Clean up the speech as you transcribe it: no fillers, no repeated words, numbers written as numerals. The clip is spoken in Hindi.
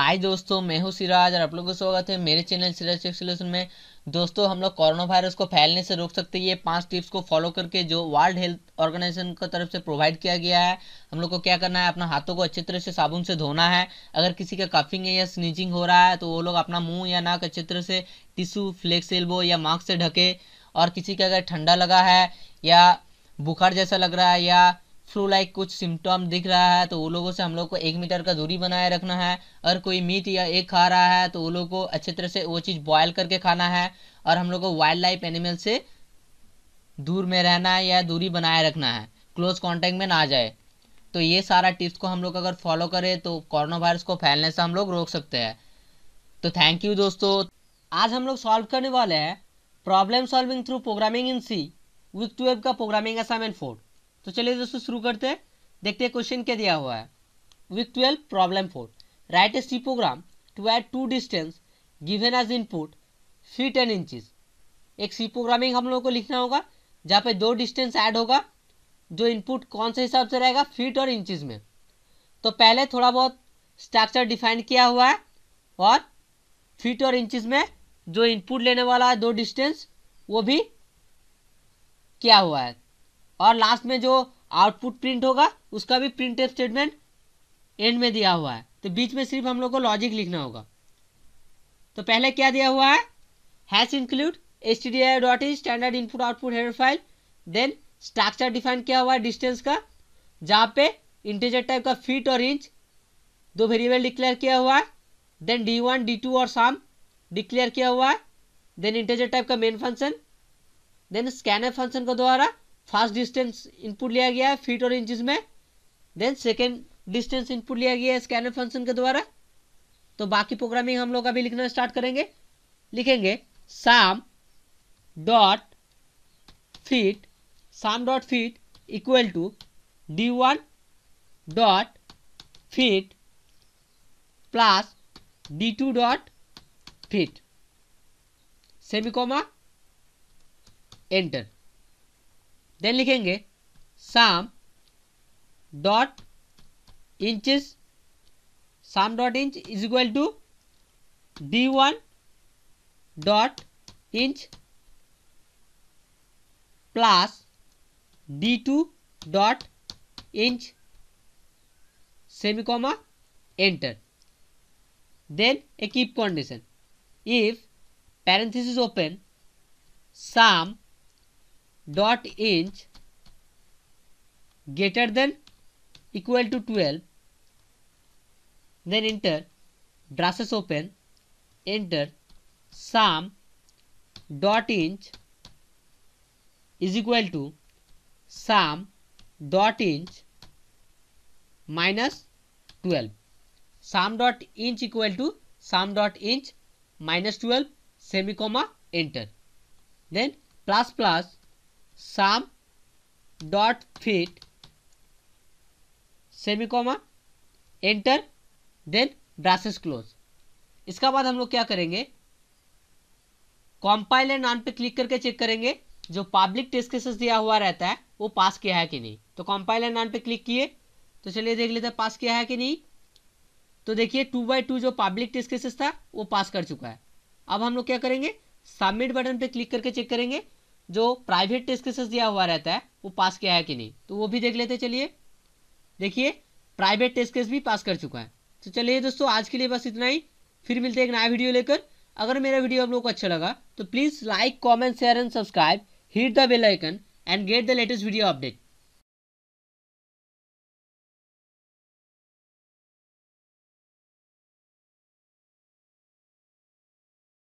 हाय दोस्तों, मैं हूं सिराज और आप लोगों का स्वागत है मेरे चैनल सिराज टेक सॉल्यूशन में। दोस्तों, हम लोग कोरोना वायरस को फैलने से रोक सकते हैं ये 5 टिप्स को फॉलो करके, जो वर्ल्ड हेल्थ ऑर्गेनाइजेशन की तरफ से प्रोवाइड किया गया है। हम लोग को क्या करना है, अपना हाथों को अच्छी तरह से साबुन से धोना है। अगर किसी का कफिंग है या स्नीजिंग हो रहा है तो वो लोग अपना मुंह या नाक अच्छी तरह से टिश्यू, फ्लेक्स एल्बो या मास्क से ढके। और किसी का अगर ठंडा लगा है या बुखार जैसा लग रहा है या फ्लू लाइक कुछ सिम्टम दिख रहा है तो वो लोगों से हम लोग को 1 मीटर का दूरी बनाए रखना है। अगर कोई मीट या एग खा रहा है तो वो लोग को अच्छे तरह से वो चीज़ बॉयल करके खाना है। और हम लोग को वाइल्ड लाइफ एनिमल से दूर में रहना है या दूरी बनाए रखना है, क्लोज कांटेक्ट में ना जाए। तो ये सारा टिप्स को हम लोग अगर फॉलो करें तो कोरोना वायरस को फैलने से हम लोग रोक सकते हैं। तो थैंक यू दोस्तों। आज हम लोग सॉल्व करने वाले हैं problem solving through programming in C week 12 का प्रोग्रामिंग असाइनमेंट 4। तो चलिए दोस्तों शुरू करते हैं। देखते हैं क्वेश्चन क्या दिया हुआ है। Week 12 problem 4, write a C program to add two distance given as input feet and inches. एक सी प्रोग्रामिंग हम लोग को लिखना होगा जहाँ पे 2 डिस्टेंस ऐड होगा, जो इनपुट कौन से हिसाब से रहेगा, फीट और इंचेस में। तो पहले थोड़ा बहुत स्ट्रक्चर डिफाइन किया हुआ है और फीट और इंचेस में जो इनपुट लेने वाला है 2 डिस्टेंस वो भी किया हुआ है। और लास्ट में जो आउटपुट प्रिंट होगा उसका भी प्रिंट स्टेटमेंट एंड में दिया हुआ है। तो बीच में सिर्फ हम लोग को लॉजिक लिखना होगा। तो पहले क्या दिया हुआ है, hash include stdio.h standard input output header file. Then structure define किया हुआ है डिस्टेंस का, जहाँ पे इंटीजर टाइप का फीट और इंच 2 वेरिएबल डिक्लेयर किया हुआ है। देन d1 d2 और सम डिक्लेयर किया हुआ है। देन इंटीजर टाइप का main function. Then scanner function के द्वारा फर्स्ट डिस्टेंस इनपुट लिया गया है फीट और इंचेस में। देन सेकेंड डिस्टेंस इनपुट लिया गया है स्कैनर फंक्शन के द्वारा। तो बाकी प्रोग्रामिंग हम लोग अभी लिखना स्टार्ट करेंगे। लिखेंगे sum dot feet equal to d1 dot feet plus d2 dot feet semicolon enter. Then लिखेंगे sum dot inches, sum dot inch is equal to d1 dot inch plus d2 dot inch semicolon enter. Then a keep condition, if parenthesis open sum dot inch greater than equal to 12, then enter braces open, enter sum dot inch is equal to sum dot inch minus 12, sum dot inch equal to sum dot inch minus 12 semicolon enter. Then plus plus sum dot feet semicolon enter. Then braces close. इसका बाद हम लोग क्या करेंगे, कंपाइल एंड रन पे क्लिक करके चेक करेंगे जो पब्लिक टेस्ट केसेस दिया हुआ रहता है वो पास किया है कि नहीं। तो कंपाइल एंड रन पे क्लिक किए तो चलिए देख लेते हैं पास किया है कि नहीं। तो देखिए 2/2 जो पब्लिक टेस्ट केसेस था वो पास कर चुका है। अब हम लोग क्या करेंगे, सबमिट बटन पे क्लिक करके चेक करेंगे जो प्राइवेट टेस्ट केसेस दिया हुआ रहता है वो पास किया है कि नहीं। तो वो भी देख लेते। चलिए देखिए प्राइवेट टेस्ट केस भी पास कर चुका है। तो चलिए दोस्तों, आज के लिए बस इतना ही। फिर मिलते हैं एक नया वीडियो लेकर। अगर मेरा वीडियो आप लोग को अच्छा लगा तो please like, comment, share and subscribe, hit the bell icon and get the latest video update.